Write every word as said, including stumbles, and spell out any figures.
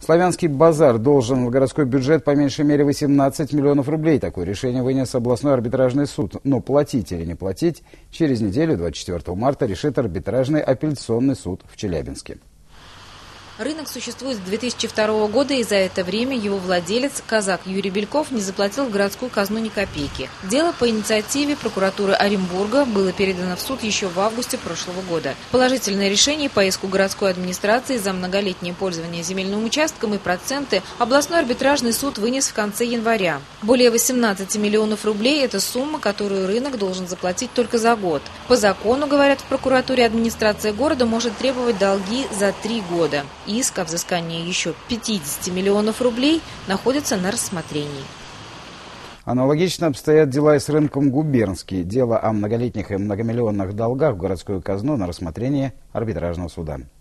Славянский базар должен в городской бюджет по меньшей мере восемнадцать миллионов рублей. Такое решение вынес областной арбитражный суд. Но платить или не платить через неделю, двадцать четвёртого марта, решит арбитражный апелляционный суд в Челябинске. Рынок существует с две тысячи второго года, и за это время его владелец, казак Юрий Бельков, не заплатил в городскую казну ни копейки. Дело по инициативе прокуратуры Оренбурга было передано в суд еще в августе прошлого года. Положительное решение по иску городской администрации за многолетнее пользование земельным участком и проценты областной арбитражный суд вынес в конце января. Более восемнадцати миллионов рублей – это сумма, которую рынок должен заплатить только за год. По закону, говорят в прокуратуре, администрация города может требовать долги за три года. Иск о взыскании еще пятидесяти миллионов рублей находится на рассмотрении. Аналогично обстоят дела и с рынком губернский. Дело о многолетних и многомиллионных долгах в городскую казну на рассмотрение арбитражного суда.